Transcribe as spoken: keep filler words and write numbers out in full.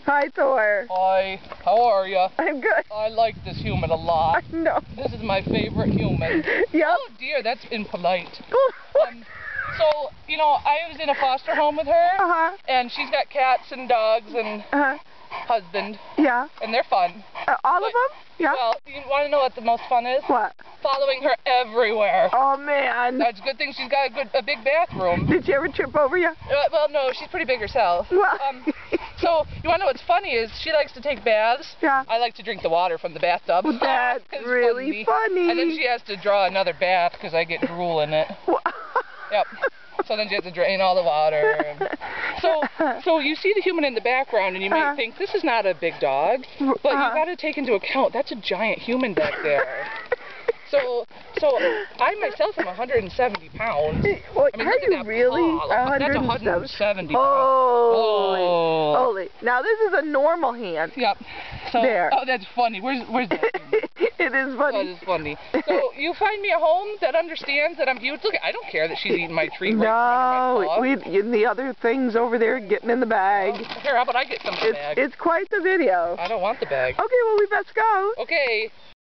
Hi, Thor. Hi, how are you? I'm good. I like this human a lot. I know. This is my favorite human. Yep. Oh dear, that's impolite. um, so, you know, I was in a foster home with her, Uh-huh. and she's got cats and dogs and Uh-huh. husband, Yeah. and they're fun. Uh, all But, of them? Yeah. Well, you want to know what the most fun is? What? Following her everywhere. Oh, man. That's a good thing she's got a good, a big bathroom. Did you ever trip over you? Uh, well, no, she's pretty big herself. Well. Um, so, you want to know what's funny is she likes to take baths. Yeah. I like to drink the water from the bathtub. Well, that's It's really funny. And then she has to draw another bath because I get drool in it. Yep. So then she has to drain all the water. And so, so you see the human in the background, and you might uh-huh. think this is not a big dog, but uh-huh. you got to take into account that's a giant human back there. So, so I myself am one hundred seventy pounds. Well, I mean, are look you at that really? paw. That's one hundred seventy pounds. Holy, Oh. holy. Now this is a normal hand. Yep. So, there. Oh, that's funny. Where's, where's that? It is funny. That is funny. So you find me a home that understands that I'm huge. Look, I don't care that she's eating my treat right no, in front of my we and the other things over there getting in the bag. Well, here, how about I get some of the It's, bag? it's quite the video. I don't want the bag. Okay, well we best go. Okay.